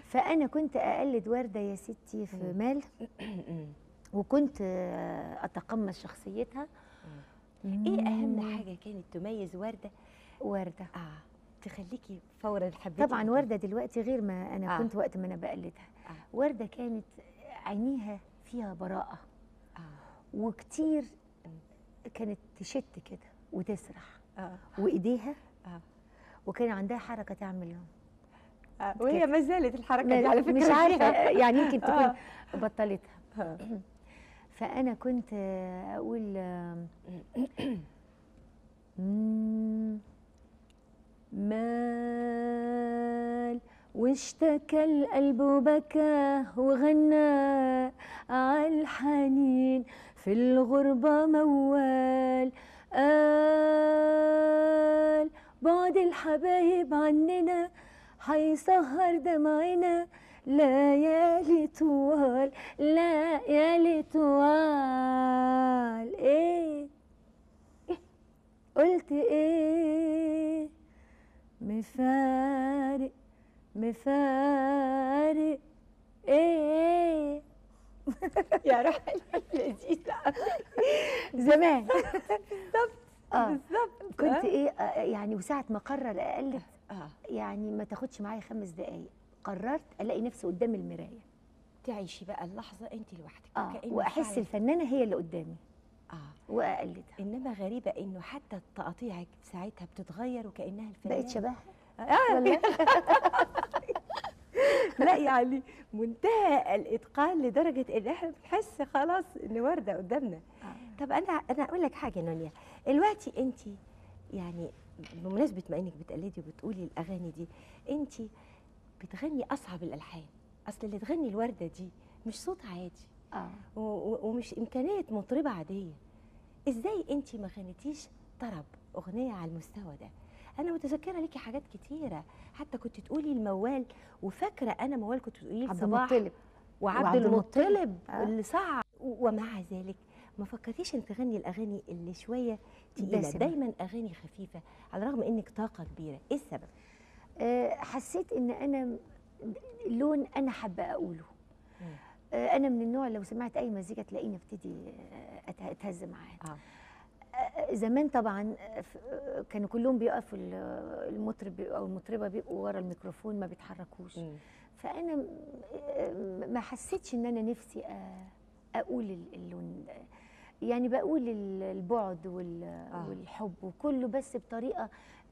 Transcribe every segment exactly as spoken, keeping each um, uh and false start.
فانا كنت اقلد ورده يا ستي في مال، وكنت اتقمص شخصيتها. ايه اهم حاجه كانت تميز ورده؟ ورده اه تخليكي فورا حبيتي؟ طبعا ورده دلوقتي غير ما انا آه. كنت وقت ما انا بقلدها. آه. ورده كانت عينيها فيها براءه، آه. وكتير كانت تشت كده وتسرح، آه. وايديها آه. وكان عندها حركه تعمل آه. وهي ما زالت الحركه دي على فكره، مش عارفه يعني يمكن تكون آه. بطلتها. آه. فانا كنت اقول مال واشتكى القلب وبكى وغنى عالحنين في الغربة موال، قال بعد الحبايب عننا هيسهر دمعنا ليالي طوال ليالي طوال. ايه قلت ايه؟ مفارق مفارق ايه. يا روح لذيذة زمان بالظبط بالظبط. كنت ايه آه يعني، وساعة ما قرر اقلد آه. يعني ما تاخدش معايا خمس دقايق، قررت الاقي نفسي قدام المراية، تعيشي بقى اللحظة انت لوحدك، اه واحس الفنانة هي اللي قدامي اه واقلدها. انما غريبة انه حتى تقاطيعك ساعتها بتتغير وكأنها الفنانة، بقت شبهها آه. والله لا يعني منتهى الاتقان لدرجه ان احنا بنحس خلاص ان ورده قدامنا. آه. طب انا انا اقول لك حاجه نونيا، دلوقتي انت يعني بمناسبه ما انك بتقلدي وبتقولي الاغاني دي، انت بتغني اصعب الالحان. اصل اللي تغني الورده دي مش صوت عادي، اه ومش امكانيه مطربه عاديه. ازاي انت ما غنيتيش طرب اغنيه على المستوى ده؟ انا متذكره ليكي حاجات كتيره، حتى كنت تقولي الموال، وفاكره انا موال كنت تقولي عبد المطلب وعبد المطلب آه. اللي صعب، ومع ذلك ما فكرتيش ان تغني الاغاني اللي شويه تقيله، دايما اغاني خفيفه على الرغم انك طاقه كبيره. ايه السبب؟ أه حسيت ان انا لون انا حابه اقوله. أه انا من النوع لو سمعت اي مزيكا تلاقيني ابتدي اتهز معاها. آه. زمان طبعا كانوا كلهم بيقفوا، المطرب او المطربه بيبقوا ورا الميكروفون ما بيتحركوش. م. فانا ما حسيتش ان انا نفسي اقول اللون، يعني بقول البعد والحب وكله بس بطريقه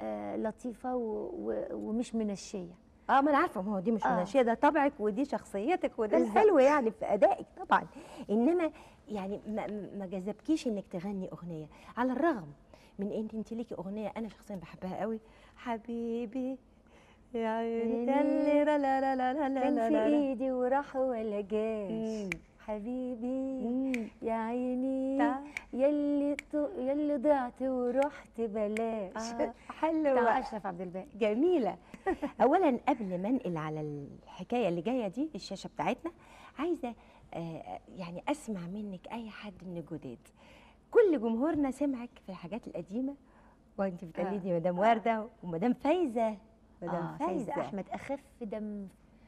لطيفه ومش منشيه. اه ما انا عارفه، ما هو دي مش آه. منشيه، ده طبعك ودي شخصيتك وده الحلو يعني في ادائك طبعا. انما يعني ما, ما جذبكيش انك تغني اغنيه، على الرغم من ان انت ليكي اغنيه انا شخصيا بحبها قوي، حبيبي يا عيني ياللي لا لا لا لا لا كان في ايدي وراح ولا جاش، حبيبي مم. يا عيني ياللي ياللي ضعت ورحت بلاش. آه حلوه بتاع اشرف عبد الباقي، جميله. اولا قبل ما انقل على الحكايه اللي جايه دي الشاشه بتاعتنا، عايزه آه يعني اسمع منك اي حد من الجداد. كل جمهورنا سمعك في الحاجات القديمه وانت بتقلدي آه. مدام ورده آه. ومدام فايزه. مدام آه فايزه, فايزة احمد اخف دم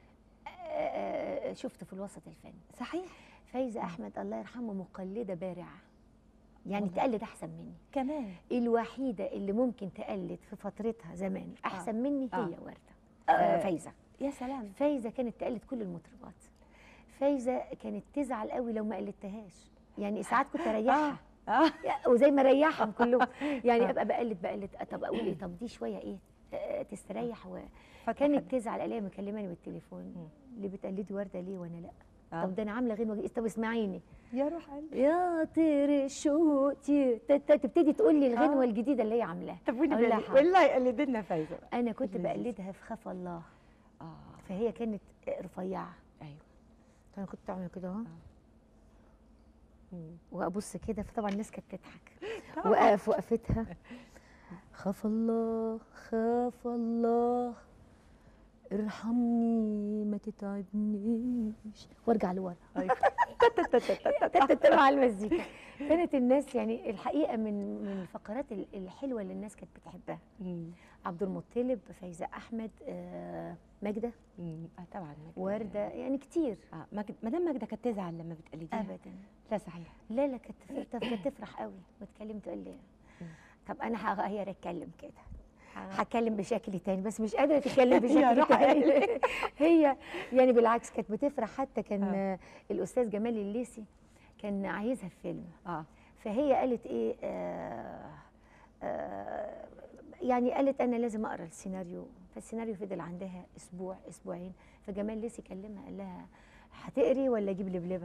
آه شفته في الوسط الفني. صحيح. فايزه احمد الله يرحمه مقلده بارعه، يعني والله. تقلد احسن مني كمان. الوحيده اللي ممكن تقلد في فترتها زمان احسن آه. مني هي آه. ورده. آه فايزه. يا سلام. فايزه كانت تقلد كل المطربات. فايزه كانت تزعل قوي لو ما قلدتهاش، يعني ساعات كنت اريحها آه. آه. وزي ما ريحهم كلهم يعني آه. ابقى بقلد بقلد طب اقول ايه، طب دي شويه ايه آه تستريح. وكانت تزعل الاقيها مكلماني بالتليفون، اللي بتقلدي ورده ليه وانا لا؟ آه. طب ده انا عامله غنوه، طب اسمعيني يا روح قلبي يا طير الشوق، تبتدي تقول لي الغنوه آه. الجديده اللي هي عاملاها. طب والله يقلد لنا فايزه بقى. انا كنت بقلدها في خفا الله. اه فهي كانت رفيعه. ايوه فانا كنت اعمل كده اهو وابص كده، فطبعا الناس كانت تضحك واقف وقفتها خاف الله خاف الله ارحمني ما تتعبنيش وارجع لورا. مع المزيكا. كانت الناس يعني الحقيقه من من الفقرات الحلوه اللي الناس كانت بتحبها. عبد المطلب، فايزه احمد، آه ماجده، اه طبعا ورده، يعني كتير. اه مدام ماجده كانت تزعل لما بتقلديها؟ ابدا. لا صحيح. لا لا كانت كانت تفرح قوي وتكلم تقول لي طب انا هغير اتكلم كده، هتكلم بشكل تاني، بس مش قادره تتكلم بشكل تاني. هي يعني بالعكس كانت بتفرح. حتى كان آه. الاستاذ جمال الليثي كان عايزها في فيلم، اه فهي قالت ايه، آه آه يعني قالت انا لازم اقرا السيناريو، فالسيناريو فضل عندها اسبوع اسبوعين، فجمال الليثي كلمها قال لها هتقري ولا اجيب لبلبه؟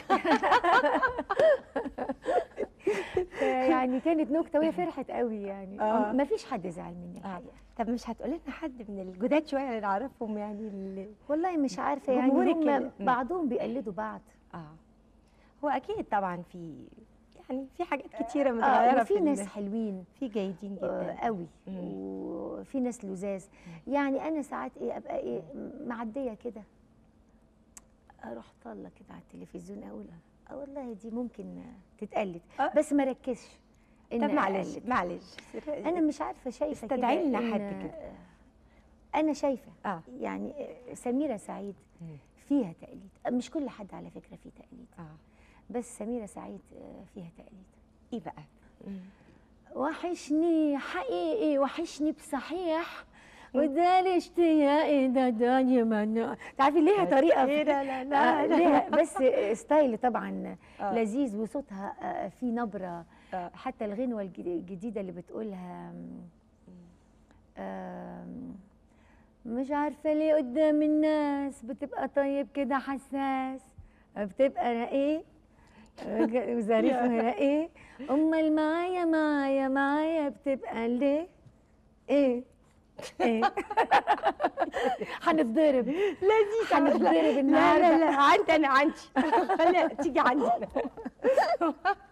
يعني كانت نكته وهي فرحت قوي يعني. آه. ما فيش حد زعل مني الحقيقه. آه. طب مش هتقولي لنا حد من الجداد شويه اللي نعرفهم يعني اللي والله مش عارفه يعني هم بعضهم بيقلدوا بعض. اه هو اكيد طبعا في يعني في حاجات كتيره متغيره. آه في ناس حلوين، في جيدين جدا آه قوي، وفي ناس لذاذ. يعني انا ساعات ايه ابقى ايه معديه كده اروح طالة كده على التلفزيون اقول اه والله دي ممكن تتقلد، أه؟ بس ما ركزش. طب معلش معلش انا مش عارفه، شايفه كده استدعي لنا حد كده. انا شايفه آه. يعني سميرة سعيد فيها تقليد، مش كل حد على فكره فيه تقليد، آه. بس سميرة سعيد فيها تقليد. ايه بقى؟ مم. وحشني حقيقي، وحشني بصحيح، وده الاشتياق ده دايما. تعرفي ليها طريقه في لا لا لا, آه ليها بس ستايل طبعا آه. لذيذ، وصوتها آه في نبره آه. حتى الغنوه الجديده اللي بتقولها آه مش عارفه ليه قدام الناس بتبقى طيب كده حساس، بتبقى رقيق وظريف ورقيق، امال معايا معايا معايا بتبقى ليه ايه ايه. هنتضرب لذيذ، هنتضرب النهارده. لا لا لا عندي انا عندي خليها تيجي عندي.